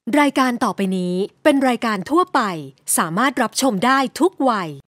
รายการต่อไปนี้เป็นรายการทั่วไปสามารถรับชมได้ทุกวัย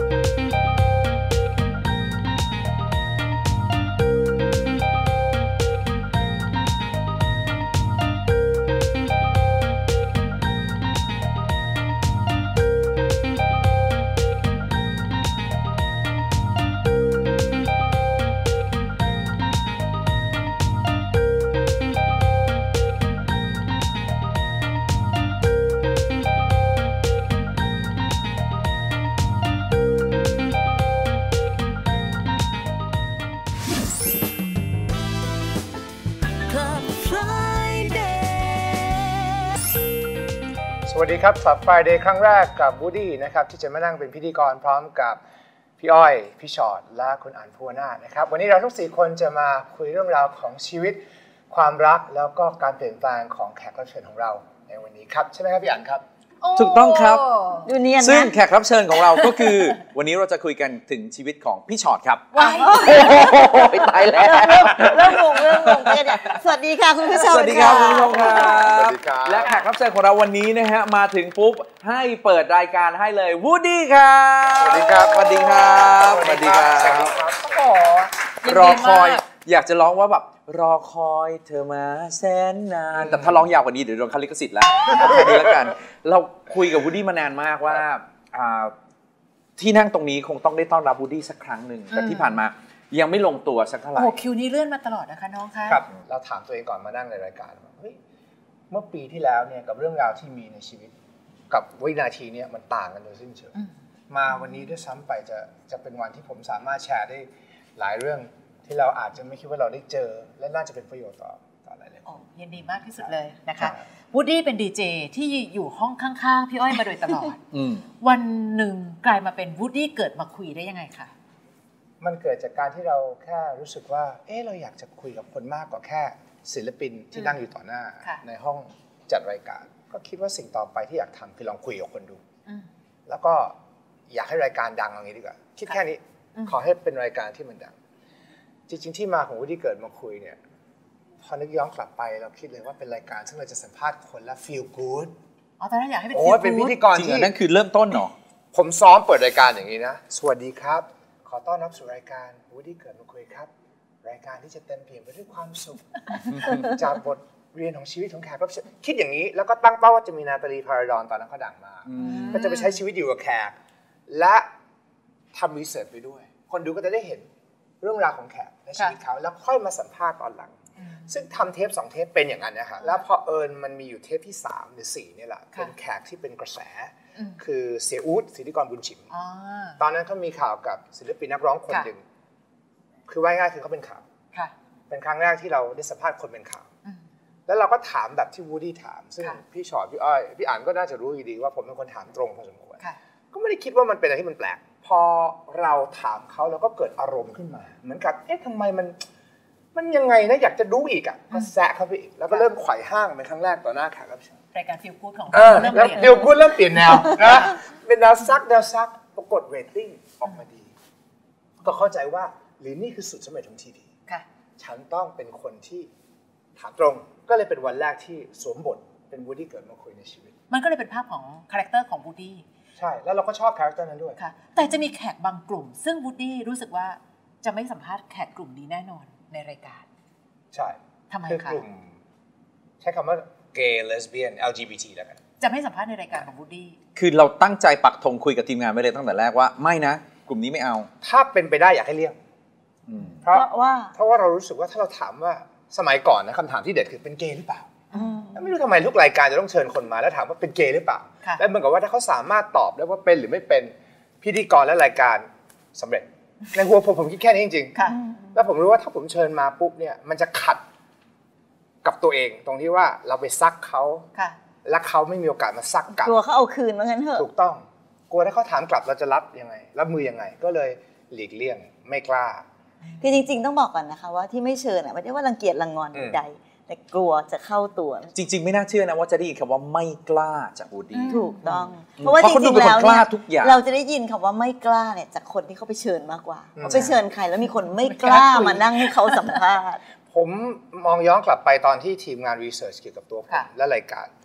สวัสดีครับสับ Friday ครั้งแรกกับวูดดี้นะครับที่จะมานั่งเป็นพิธีกรพร้อมกับพี่อ้อยพี่ชอตและคุณอั๋นภูวนาถนะครับวันนี้เราทั้ง4คนจะมาคุยเรื่องราวของชีวิตความรักแล้วก็การเปลี่ยนแปลงของแขกรับเชิญของเราในวันนี้ครับใช่ไหมครับพี่อั๋นครับถูกต้องครับซึ่งแขกรับเชิญของเราก็คือวันนี้เราจะคุยกันถึงชีวิตของพี่ชอตครับว้ายตายแล้วเริ่มงงเนี่ยสวัสดีค่ะคุณผู้ชมสวัสดีครับคุณผู้ชมครับและแขกรับเชิญของเราวันนี้นะฮะมาถึงปุ๊บให้เปิดรายการให้เลยวูดดี้ครับสวัสดีครับสวัสดีครับสวัสดีครับโอ้รอคอยอยากจะร้องว่าแบบรอคอยเธอมาแสนนานแต่ถ้าร้องยาวกว่านี้เดี๋ยวโดนคลิขสิทธิ์แล้วแค่นี้แล้วกันเราคุยกับวูดดี้มานานมากว่าที่นั่งตรงนี้คงต้องได้ต้อนรับวูดดี้สักครั้งหนึ่งแต่ที่ผ่านมายังไม่ลงตัวสักเท่าไหร่โอ้คิวนี้เลื่อนมาตลอดนะคะน้องคะครับเราถามตัวเองก่อนมานั่งในรายการว่าเฮ้ยเมื่อปีที่แล้วเนี่ยกับเรื่องราวที่มีในชีวิตกับวินาทีนี้มันต่างกันโดยสิ้นเชิงมาวันนี้ด้วยซ้ำไปจะเป็นวันที่ผมสามารถแชร์ได้หลายเรื่องที่เราอาจจะไม่คิดว่าเราได้เจอและน่าจะเป็นประโยชน์ต่ออะไรเลยยินดีมากที่สุดเลยนะคะวูดดี้เป็นดีเจที่อยู่ห้องข้างๆพี่อ้อยมาโดยตลอดวันหนึ่งกลายมาเป็นวูดดี้เกิดมาคุยได้ยังไงคะมันเกิดจากการที่เราแค่รู้สึกว่าเราอยากจะคุยกับคนมากกว่าแค่ศิลปินที่นั่งอยู่ต่อหน้าในห้องจัดรายการก็คิดว่าสิ่งต่อไปที่อยากทำคือลองคุยกับคนดูแล้วก็อยากให้รายการดังอย่างนี้ดีกว่าคิดแค่นี้ขอให้เป็นรายการที่มันดังจริงๆที่มาของวูดดี้เกิดมาคุยเนี่ยพอนึกย้อนกลับไปเราคิดเลยว่าเป็นรายการซึ่งเราจะสัมภาษณ์คนและ feel good ตอนนั้นอยากให้เป็น feel good เป็นพิธีกรจริงๆนั่นคือเริ่มต้นเนาะผมซ้อมเปิดรายการอย่างนี้นะสวัสดีครับขอต้อนรับสู่รายการวูดดี้เกิดมาคุยครับรายการที่จะเต็มเปี่ยมไปด้วยความสุขจากบทเรียนของชีวิตของแขกรับเชิญคิดอย่างนี้แล้วก็ตั้งเป้าว่าจะมีนาตาลีพาราดอนตอนนั้นเขาดังมากก็จะไปใช้ชีวิตอยู่กับแขกและทำรีเสิร์ชไปด้วยคนดูก็จะได้เห็นเรื่องราวของแขกในชีวิตเขาแล้วค่อยมาสัมภาษณ์ตอนหลังซึ่งทำเทป2เทปเป็นอย่างนั้นนะคะแล้วพอมันมีอยู่เทปที่3หรือ4นี่แหละเป็นแขกที่เป็นกระแสคือเสียอู๊ดศิริกรบุญฉิมตอนนั้นเขามีข่าวกับศิลปินนักร้องคนหนึ่งคือว่าง่ายคือเขาเป็นข่าวเป็นครั้งแรกที่เราได้สัมภาษณ์คนเป็นข่าวแล้วเราก็ถามแบบที่วูดดี้ถามซึ่งพี่ชอตพี่อ้อยพี่อ่านก็น่าจะรู้ดีว่าผมเป็นคนถามตรงพอสมควรก็ไม่ได้คิดว่ามันเป็นอะไรที่มันแปลกพอเราถามเขาเราก็เกิดอารมณ์ขึ้นมาเหมือนกับทำไมมันยังไงนะอยากจะรู้อีกอ่ะก็แซะเขาไปอีกแล้วก็เริ่มไขว่ห้างเป็นครั้งแรกต่อหน้าแขกรับเชิญรายการฟีลกู๊ดของแล้วฟีลกู๊ดเริ่มเปลี่ยนแนวนะเป็นแนวซักปรากฏเรตติ้งออกมาดีก็เข้าใจว่าหรือนี่คือสุดสำเร็จของทีวีฉันต้องเป็นคนที่ถามตรงก็เลยเป็นวันแรกที่สวมบทเป็นวูดดี้เกิดมาคุยในชีวิตมันก็เลยเป็นภาพของคาแรคเตอร์ของวูดดี้ใช่แล้วเราก็ชอบคาแรคเตอร์นั้นด้วยค่ะแต่จะมีแขกบางกลุ่มซึ่งวูดดี้รู้สึกว่าจะไม่สัมภาษณ์แขกกลุ่มนี้แน่นอนในรายการใช่ทำไมคะกลุ่มใช้คำว่าเกย์เลสเบี้ยน LGBT แล้วกันจะไม่สัมภาษณ์ในรายการของวูดดี้คือเราตั้งใจปักธงคุยกับทีมงานไว้เลยตั้งแต่แรกว่าไม่นะกลุ่มนี้ไม่เอาถ้าเป็นไปได้อยากให้เลี่ยงเพราะว่าเรารู้สึกว่าถ้าเราถามว่าสมัยก่อนนะคำถามที่เด็ดคือเป็นเกย์หรือเปล่าไม่รู้ทำไมทุกรายการจะต้องเชิญคนมาแล้วถามว่าเป็นเกย์หรือเปล่าแล้วเหมือนกับว่าถ้าเขาสามารถตอบได้ว่าเป็นหรือไม่เป็นพิธีกรและรายการสำเร็จในหัวผมคิดแค่นี้จริงๆแล้วผมรู้ว่าถ้าผมเชิญมาปุ๊บเนี่ยมันจะขัดกับตัวเองตรงที่ว่าเราไปซักเขาและเขาไม่มีโอกาสมาซักกลับกลัวเขาเอาคืนว่างั้นเถอะถูกต้องกลัวถ้าเขาถามกลับเราจะรับยังไงรับมือยังไงก็เลยหลีกเลี่ยงไม่กล้าคือจริงๆต้องบอกก่อนนะคะว่าที่ไม่เชิญไม่ได้ว่ารังเกียจรังงอนใดแต่กลัวจะเข้าตัวจริงๆไม่น่าเชื่อนะว่าจะได้ยินคำว่าไม่กล้าจากวูดดี้ถูกต้องเพราะว่าจริงๆแล้วเนี่ยเราจะได้ยินคำว่าไม่กล้าเนี่ยจากคนที่เขาไปเชิญมากกว่าเขาไปเชิญใครแล้วมีคนไม่กล้ามานั่งให้เขาสัมภาษณ์ผมมองย้อนกลับไปตอนที่ทีมงานรีเสิร์ชเกี่ยวกับตัวผมและรายการ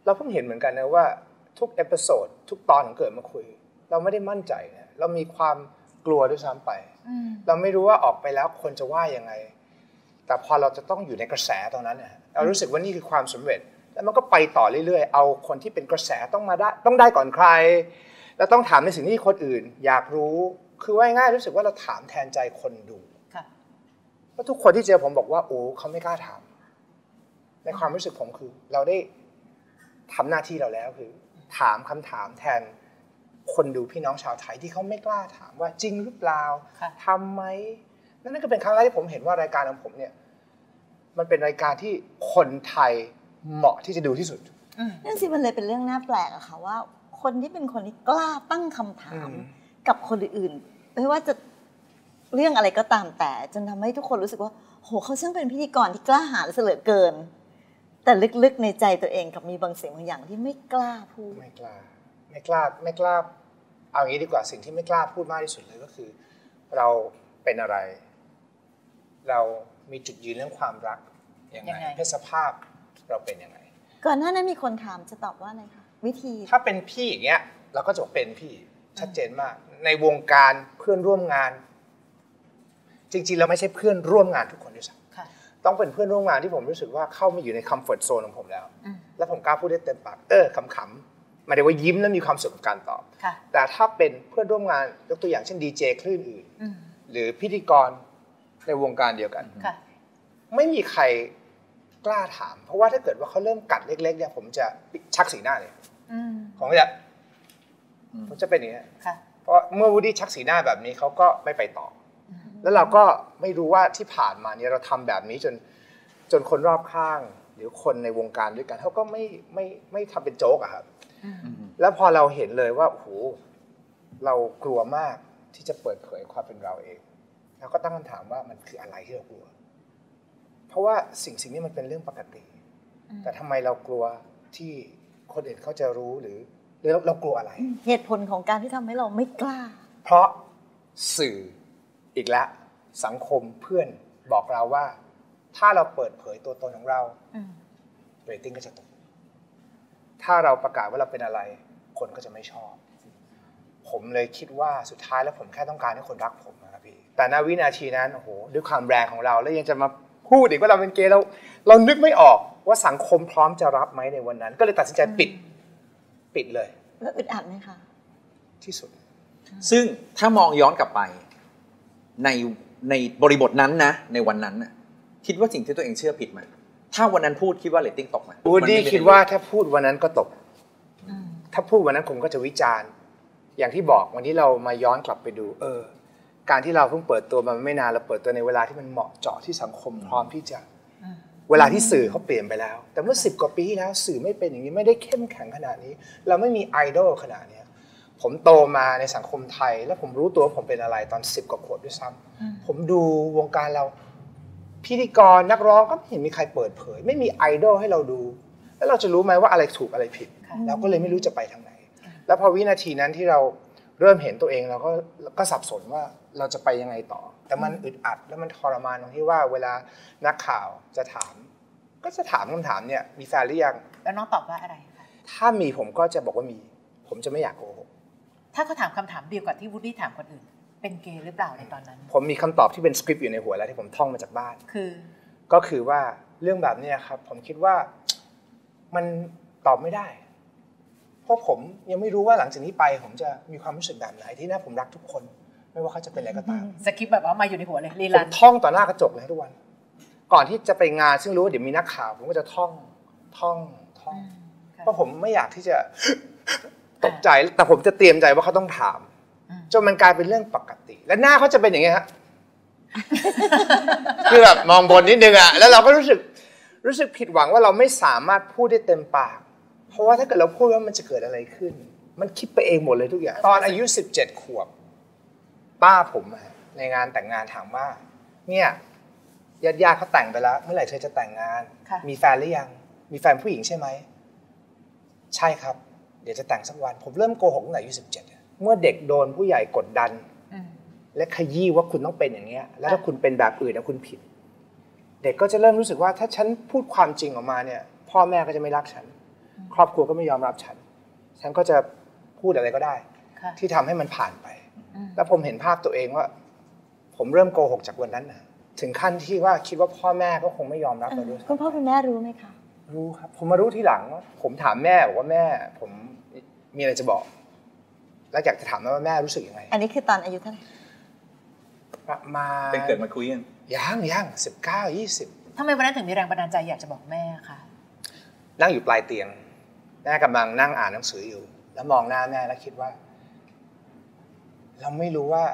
เราเพิ่งเห็นเหมือนกันนะว่าทุกเอพิโซดทุกตอนของเกิดมาคุยเราไม่ได้มั่นใจนะเรามีความกลัวด้วยซ้ำไปเราไม่รู้ว่าออกไปแล้วคนจะว่ายังไงแต่พอเราจะต้องอยู่ในกระแสตรงนั้นเนี่ยเรารู้สึกว่านี่คือความสำเร็จแล้วมันก็ไปต่อเรื่อยๆเอาคนที่เป็นกระแสต้องได้ก่อนใครแล้วต้องถามในสิ่งที่คนอื่นอยากรู้คือว่าง่ายๆรู้สึกว่าเราถามแทนใจคนดูเพราะทุกคนที่เจอผมบอกว่าโอ้เขาไม่กล้าถามในความรู้สึกผมคือเราได้ทำหน้าที่เราแล้วคือถามคำถามแทนคนดูพี่น้องชาวไทยที่เขาไม่กล้าถามว่าจริงหรือเปล่าทำไหมนั่นก็เป็นครั้งแรกที่ผมเห็นว่ารายการของผมเนี่ยมันเป็นรายการที่คนไทยเหมาะที่จะดูที่สุดนั่นสิมันเลยเป็นเรื่องน่าแปลกอะค่ะว่าคนที่เป็นคนที่กล้าตั้งคำถามกับคนอื่นๆไม่ว่าจะเรื่องอะไรก็ตามแต่จนทำให้ทุกคนรู้สึกว่าโหเขาช่างเป็นพิธีกรที่กล้าหาญเสลือเกินแต่ลึกๆในใจตัวเองกับมีบางเสียงบางอย่างที่ไม่กล้าพูดไม่กล้าเอางี้ดีกว่าสิ่งที่ไม่กล้าพูดมากที่สุดเลยก็คือเราเป็นอะไรเรามีจุดยืนเรื่องความรักยังไงเพศสภาพเราเป็นยังไงก่อนหน้านั้นมีคนถามจะตอบว่าอะไรคะวิธีถ้าเป็นพี่อย่างเงี้ยเราก็จะเป็นพี่ชัดเจนมากในวงการเพื่อนร่วมงานจริงๆเราไม่ใช่เพื่อนร่วมงานทุกคนด้วยซ้ำต้องเป็นเพื่อนร่วมงานที่ผมรู้สึกว่าเข้ามาอยู่ในคอมฟอร์ตโซนของผมแล้วผมกล้าพูดได้เต็มปากขำๆไม่ได้ว่ายิ้มแล้วมีความสุขกับการตอบแต่ถ้าเป็นเพื่อนร่วมงานยกตัวอย่างเช่นดีเจคลื่นอื่นหรือพิธีกรในวงการเดียวกันไม่มีใครกล้าถามเพราะว่าถ้าเกิดว่าเขาเริ่มกัดเล็กๆเนี่ยผมจะชักสีหน้าเลยผมจะเป็นอย่างนี้เพราะเมื่อวูดดี้ชักสีหน้าแบบนี้เขาก็ไม่ไปต่อแล้วเราก็ไม่รู้ว่าที่ผ่านมาเนี่ยเราทำแบบนี้จนคนรอบข้างหรือคนในวงการด้วยกันเขาก็ไม่ทำเป็นโจ๊กอะครับแล้วพอเราเห็นเลยว่าโอ้โหเรากลัวมากที่จะเปิดเผยความเป็นเราเองเราก็ตั้งคำถามว่ามันคืออะไรที่เรากลัวเพราะว่าสิ่งนี้มันเป็นเรื่องปกติแต่ทำไมเรากลัวที่คนอื่นเขาจะรู้หรือเรากลัวอะไรเหตุผลของการที่ทำให้เราไม่กล้าเพราะสื่ออีกแล้วสังคมเพื่อนบอกเราว่าถ้าเราเปิดเผยตัวตนของเราเรตติ้งก็จะตกถ้าเราประกาศว่าเราเป็นอะไรคนก็จะไม่ชอบผมเลยคิดว่าสุดท้ายแล้วผมแค่ต้องการให้คนรักผมนะครับพี่แต่ณวินาทีนั้นโอ้โหด้วยความแรงของเราแล้วยังจะมาพูดอีกว่าเราเป็นเกย์เรานึกไม่ออกว่าสังคมพร้อมจะรับไหมในวันนั้นก็เลยตัดสินใจปิดเลยแล้วอึดอัดไหมคะที่สุดซึ่งถ้ามองย้อนกลับไปในบริบทนั้นนะในวันนั้นน่ะคิดว่าสิ่งที่ตัวเองเชื่อผิดไหมถ้าวันนั้นพูดคิดว่าเรตติ้งตกไหมวูดดี้คิดว่าถ้าพูดวันนั้นก็ตกถ้าพูดวันนั้นผมก็จะวิจารณ์อย่างที่บอกวันนี้เรามาย้อนกลับไปดูการที่เราเพิ่งเปิดตัวมาไม่นานเราเปิดตัวในเวลาที่มันเหมาะเจาะที่สังคมพร้อมที่จะเวลาที่สื่อเขาเปลี่ยนไปแล้วแต่เมื่อ10 กว่าปีที่แล้วสื่อไม่เป็นอย่างนี้ไม่ได้เข้มแข็งขนาดนี้เราไม่มีไอดอลขนาดนี้ผมโตมาในสังคมไทยแล้วผมรู้ตัวผมเป็นอะไรตอน10 กว่าขวบด้วยซ้ำผมดูวงการเราพิธีกรนักร้องก็ไม่เห็นมีใครเปิดเผยไม่มีไอดอลให้เราดูแล้วเราจะรู้ไหมว่าอะไรถูกอะไรผิดเราก็เลยไม่รู้จะไปทางไหนแล้วพอวินาทีนั้นที่เราเริ่มเห็นตัวเองเราก็สับสนว่าเราจะไปยังไงต่อแต่มันอึดอัดแล้วมันทรมานตรงที่ว่าเวลานักข่าวจะถามก็จะถามคำถามเนี่ยมีแฟนหรือยังแล้วน้องตอบว่าอะไรคะถ้ามีผมก็จะบอกว่ามีผมจะไม่อยากโกหกถ้าเขาถามคำถามเดียวกับที่วูดดี้ถามคนอื่นเป็นเกย์หรือเปล่าในตอนนั้นผมมีคำตอบที่เป็นสคริปต์อยู่ในหัวแล้วที่ผมท่องมาจากบ้านก็คือว่าเรื่องแบบนี้ครับผมคิดว่ามันตอบไม่ได้เพราะผมยังไม่รู้ว่าหลังจากนี้ไปผมจะมีความรู้สึกแบบไหนที่น่าผมรักทุกคนไม่ว่าเขาจะเป็นอะไรก็ตามสคริปต์แบบว่ามาอยู่ในหัวเลยรีลันผมท่องต่อหน้ากระจกเลยทุกวันก่อนที่จะไปงานซึ่งรู้ว่าเดี๋ยวมีนักข่าวผมก็จะท่องเพราะผมไม่อยากที่จะตกใจแต่ผมจะเตรียมใจว่าเขาต้องถามจนมันกลายเป็นเรื่องปกติและหน้าเขาจะเป็นอย่างเงี้ยฮะคือแบบมองบนนิดนึงอะแล้วเราก็รู้สึกผิดหวังว่าเราไม่สามารถพูดได้เต็มปากเพราะว่าถ้าเกิดเราพูดว่ามันจะเกิดอะไรขึ้นมันคิดไปเองหมดเลยทุกอย่างตอนอายุ17 ขวบป้าผมในงานแต่งงานถามว่าเนี่ยญาติเขาแต่งไปแล้วเมื่อไหร่เธอจะแต่งงานมีแฟนหรือยังมีแฟนผู้หญิงใช่ไหมใช่ครับเดี๋ยวจะแต่งสักวันผมเริ่มโกหกตั้งแต่อายุ17เมื่อเด็กโดนผู้ใหญ่กดดันและขยี้ว่าคุณต้องเป็นอย่างนี้แล้วถ้าคุณเป็นแบบอื่นนะคุณผิดเด็กก็จะเริ่มรู้สึกว่าถ้าฉันพูดความจริงออกมาเนี่ยพ่อแม่ก็จะไม่รักฉันครอบครัวก็ไม่ยอมรับฉันก็จะพูดอะไรก็ได้ค่ะที่ทำให้มันผ่านไปอืมแล้วผมเห็นภาพตัวเองว่า ผมเริ่มโกหกจากวันนั้นนะถึงขั้นที่ว่าคิดว่าพ่อแม่ก็คงไม่ยอมรับเราด้วยคุณพ่อคุณแม่รู้ไหมคะรู้ครับ ผมมารู้ทีหลังว่าผมถามแม่บอกว่าแม่ ผมมีอะไรจะบอก แล้วอยากจะถามว่าแม่รู้สึกยังไงอันนี้คือตอนอายุเท่าไหร่ประมาณเป็นเกิดมาคุยกันยัง19-20 ทำไมวันนั้นถึงมีแรงบันดาลใจอยากจะบอกแม่คะนั่งอยู่ปลายเตียงแม่กำลังนั่งอ่านหนังสืออยู่ แล้วมองหน้าแม่แล้วคิดว่า เราไม่รู้ว่า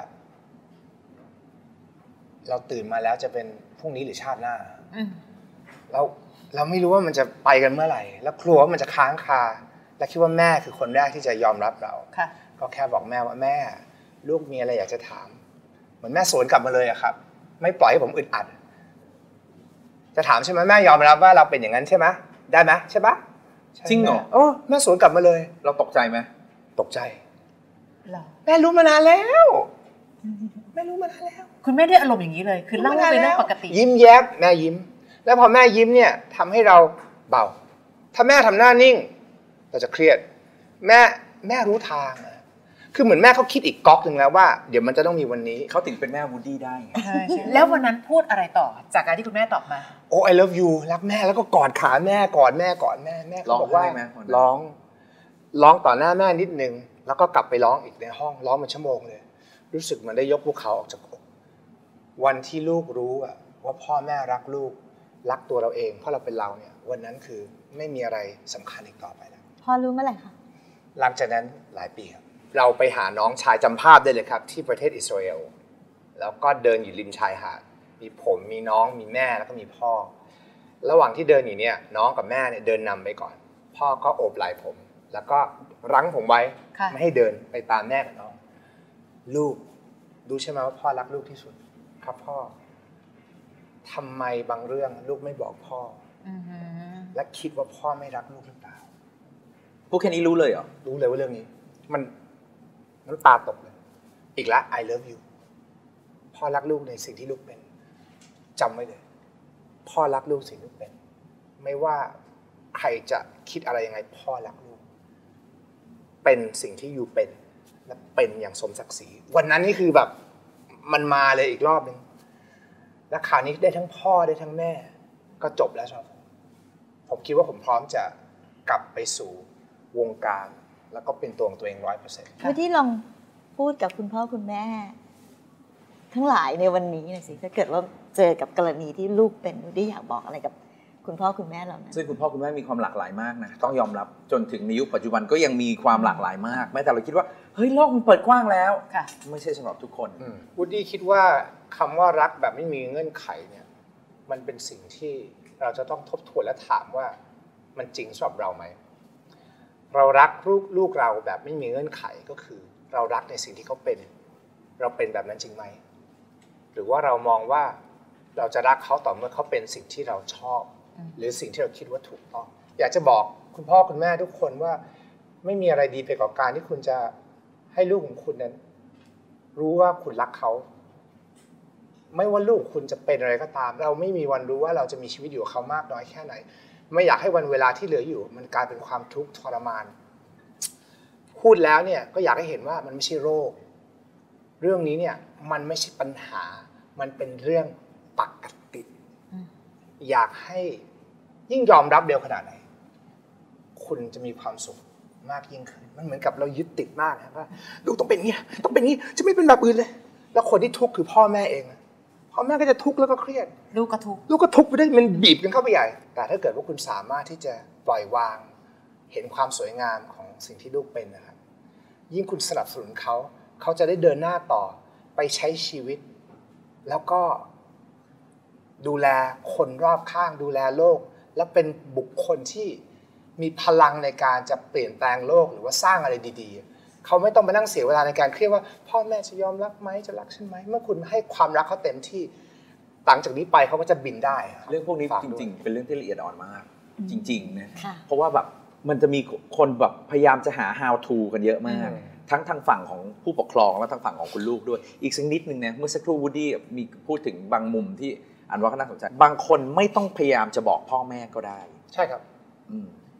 เราตื่นมาแล้วจะเป็นพรุ่งนี้หรือชาติหน้าอืมเราไม่รู้ว่ามันจะไปกันเมื่อไหร่ แล้วกลัวว่ามันจะค้างคา และคิดว่าแม่คือคนแรกที่จะยอมรับเราค่ะก็แค่บอกแม่ว่าแม่ ลูกมีอะไรอยากจะถาม เหมือนแม่สวนกลับมาเลยอะครับ ไม่ปล่อยให้ผมอึดอัด จะถามใช่ไหมแม่ยอมรับว่าเราเป็นอย่างนั้นใช่ไหมได้ไหมใช่ปะใช่จริงเหรอแม่โอ้แม่สวนกลับมาเลยเราตกใจไหมตกใจเหรอแม่รู้มานานแล้วแม่รู้มานานแล้วคุณแม่ได้อารมณ์อย่างนี้เลย คือเล่าว่าเป็นเรื่องปกติยิ้มแย้มแม่ยิ้ม แล้วพอแม่ยิ้มเนี่ยทำให้เราเบา ถ้าแม่ทำหน้านิ่ง เราจะเครียด แม่รู้ทางอะคือเหมือนแม่เขาคิดอีกก๊อกหนึ่งแล้วว่าเดี๋ยวมันจะต้องมีวันนี้เขาถึงเป็นแม่วูดดี้ได้ไงใช่ใช่แล้ววันนั้นพูดอะไรต่อจากการที่คุณแม่ตอบมาโอ้ I love you รักแม่แล้วก็กอดขาแม่กอดแม่แม่ก็บอกว่าร้องไห้ไหมวันนั้นร้องต่อหน้าแม่นิดนึงแล้วก็กลับไปร้องอีกในห้องร้องเป็นชั่วโมงเลย รู้สึกเหมือนได้ยกภูเขาออกจากอกวันที่ลูกรู้อะว่าพ่อแม่รักลูกรักตัวเราเองเพราะเราเป็นเราเนี่ยวันนั้นคือไม่มีอะไรสำคัญอีกต่อไปแล้วพ่อรู้เมื่อไหร่คะหลังจากนั้นหลายปีครับเราไปหาน้องชายจำภาพได้เลยครับ ที่ประเทศอิสราเอลแล้วก็เดินอยู่ริมชายหาดมีผมมีน้องมีแม่แล้วก็มีพ่อ ระหว่างที่เดินอยู่เนี่ยน้องกับแม่เนี่ยเดินนำไปก่อน พ่อก็โอบไหล่ผม แล้วก็รั้งผมไว้ค่ะไม่ให้เดินไปตามแม่กับน้อง ลูกดูใช่ไหมว่าพ่อรักลูกที่สุดครับพ่อทำไมบางเรื่องลูกไม่บอกพ่ออือหือและคิดว่าพ่อไม่รักลูกหรือเปล่าพวกแค่นี้รู้เลยเหรอรู้เลยว่าเรื่องนี้ มันน้ำตาตกเลย อีกแล้ว I love you พ่อรักลูกในสิ่งที่ลูกเป็นจำไว้เลย พ่อรักลูกสิ่งที่ลูกเป็น ไม่ว่าใครจะคิดอะไรยังไง พ่อรักลูก เป็นสิ่งที่อยู่เป็นและเป็นอย่างสมศักดิ์ศรีวันนั้นนี่คือแบบมันมาเลยอีกรอบนึงและคราวนี้ได้ทั้งพ่อได้ทั้งแม่ ก็จบแล้วสำหรับผมคิดว่าผมพร้อมจะกลับไปสู่วงการแล้วก็เป็นตัวของตัวเอง 100% วิธีลองพูดกับคุณพ่อคุณแม่ ทั้งหลายในวันนี้หน่อยสิถ้าเกิดว่าเจอกับกรณีที่ลูกเป็นได้อยากบอกอะไรกับคุณพ่อคุณแม่เรานะซึ่งคุณพ่อคุณแม่มีความหลากหลายมากนะต้องยอมรับจนถึงในยุคปัจจุบันก็ยังมีความหลากหลายมากแม้แต่เราคิดว่าเฮ้ยโลกมันเปิดกว้างแล้วค่ะไม่ใช่สำหรับทุกคนวูดดี้คิดว่าคำว่ารักแบบไม่มีเงื่อนไขเนี่ยมันเป็นสิ่งที่เราจะต้องทบทวนและถามว่ามันจริงสำหรับเราไหมเรารักลูกเราแบบไม่มีเงื่อนไขก็คือเรารักในสิ่งที่เขาเป็นเราเป็นแบบนั้นจริงไหมหรือว่าเรามองว่าเราจะรักเขาต่อเมื่อเขาเป็นสิ่งที่เราชอบหรือสิ่งที่เราคิดว่าถูกต้องอยากจะบอกคุณพ่อคุณแม่ทุกคนว่าไม่มีอะไรดีไปกว่าการที่คุณจะให้ลูกของคุณนั้นรู้ว่าคุณรักเขาไม่ว่าลูกคุณจะเป็นอะไรก็ตามเราไม่มีวันรู้ว่าเราจะมีชีวิตอยู่กับเขามากน้อยแค่ไหนไม่อยากให้วันเวลาที่เหลืออยู่มันกลายเป็นความทุกข์ทรมานพูดแล้วเนี่ยก็อยากให้เห็นว่ามันไม่ใช่โรคเรื่องนี้เนี่ยมันไม่ใช่ปัญหามันเป็นเรื่องปกติอยากให้ยิ่งยอมรับเร็วขนาดไหนคุณจะมีความสุขมากยิ่งขึ้นมันเหมือนกับเรายึดติดมากนะว่าลูกต้องเป็นอย่างนี้ต้องเป็นอย่างนี้จะไม่เป็นแบบอื่นเลยแล้วคนที่ทุกข์คือพ่อแม่เองพ่อแม่ก็จะทุกข์แล้วก็เครียดลูกก็ทุกข์ลูกก็ทุกข์ไปได้มันบีบกันเข้าไปใหญ่แต่ถ้าเกิดว่าคุณสามารถที่จะปล่อยวางเห็นความสวยงามของสิ่งที่ลูกเป็นนะครับยิ่งคุณสนับสนุนเขาเขาจะได้เดินหน้าต่อไปใช้ชีวิตแล้วก็ดูแลคนรอบข้างดูแลโลกและเป็นบุคคลที่มีพลังในการจะเปลี่ยนแปลงโลกหรือว่าสร้างอะไรดีๆเขาไม่ต้องมานั่งเสียเวลาในการเครียดว่าพ่อแม่จะยอมรักไหมจะรักฉันไหมเมื่อคุณให้ความรักเขาเต็มที่หลังจากนี้ไปเขาก็จะบินได้เรื่องพวกนี้จริงๆเป็นเรื่องที่ละเอียดอ่อนมากจริงๆนะค่ะเพราะว่าแบบมันจะมีคนแบบพยายามจะหา how to กันเยอะมาก ทั้งทางฝั่งของผู้ปกครองและทางฝั่งของคุณลูกด้วยอีกสักนิดนึงนะเมื่อสักครู่วูดดี้มีพูดถึงบางมุมที่อันว่าก็น่าสนใจบางคนไม่ต้องพยายามจะบอกพ่อแม่ก็ได้ใช่ครับ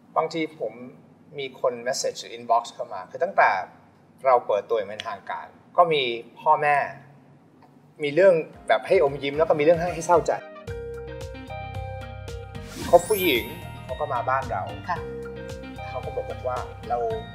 บางทีผมมีคนเมสเซจหรืออินบ็อกซ์เข้ามาคือตั้งแต่เราเปิดตัวอย่างเป็นทางการก็มีพ่อแม่มีเรื่องแบบให้อมยิ้มแล้วก็มีเรื่องให้เศร้าใจคบผู้หญิงเขาก็มาบ้านเราเขาก็บอกว่าเรา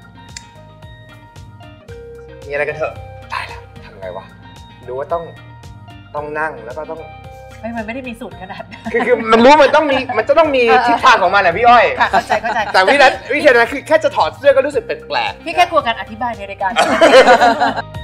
มีอะไรกันเถอะตายแล้วทำไงวะหรือว่าต้องนั่งแล้วก็ต้องมันไม่ได้มีสูตรขนาดนั้นคือมันรู้มันจะต้องมีทิศทางของมันแหละพี่อ้อยเข้าใจแต่วิธีนั้นคือแค่จะถอดเสื้อก็รู้สึกแปลกพี่แค่กลัวการอธิบายในรายการ